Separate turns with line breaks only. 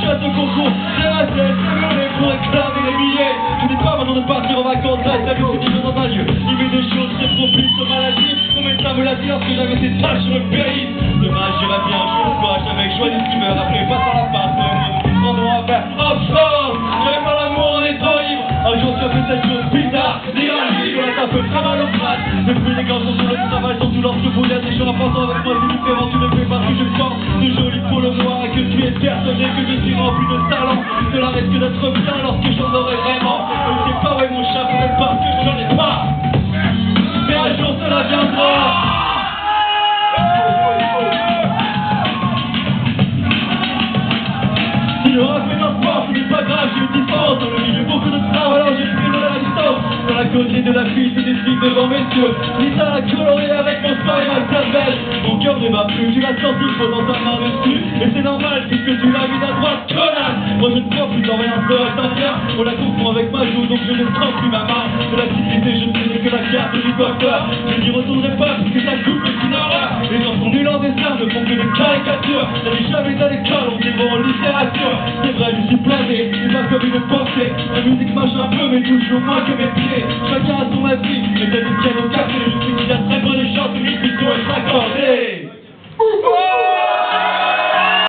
à ce concours. J'ai la tête, c'est monnaie pour réclamer les billets. Je dis pas maintenant de partir en vacances, reste la vie, c'est dans un lieu. Il met des choses très propices aux maladies. Mon médecin me l'a dit lorsque j'avais ces tâches sur le pays. Dommage, j'irais bien un jour, quoi, avec joie des skimmers. Après, pas par la face, mon nom à faire. Offshore, j'aurais pas l'amour en étant libre. Un jour, tu as fait cette chose bizarre. L'Iranie, je reste un peu très mal au crâne. Depuis les gars sont sur le travail, sont tous leurs secours. Y'a des gens importants avec moi, c'est différent. Tu ne fais pas ce que je sens. De joli pour le noir et que tu es persuadé que je suis rempli de talent. Cela risque d'être bien lorsque j'en aurai vraiment. Je ne sais pas où est mon chat, peut-être parce que j'en ai pas. Mais un jour, cela viendra. Si le rap est un sport, ce n'est pas grave, j'ai une distance. Dans le milieu, beaucoup de travail, alors j'ai pris de la distance. Dans la côté de la fille, se décide devant mes yeux. Lisa l'a coloré avec mon sport et ma cervelle. Mon cœur ne bat plus, tu l'as senti, posant ta main dessus. Et c'est normal, puisque tu l'as mis à droite, connasse. Moi je ne crois plus dans rien, ça reste un bien. On la confond avec ma joue, donc je ne sens plus ma main. De la sécurité, je ne connais que la carte du docteur. Je n'y retournerai pas, puisque ça coupe le cinéma. Les gens sont nuls en dessin, ne font que des caricatures. N'allez jamais à l'école, on dévore en littérature. C'est vrai, je suis blasé, c'est pas comme une pensée. La musique marche un peu, mais toujours moins que mes pieds.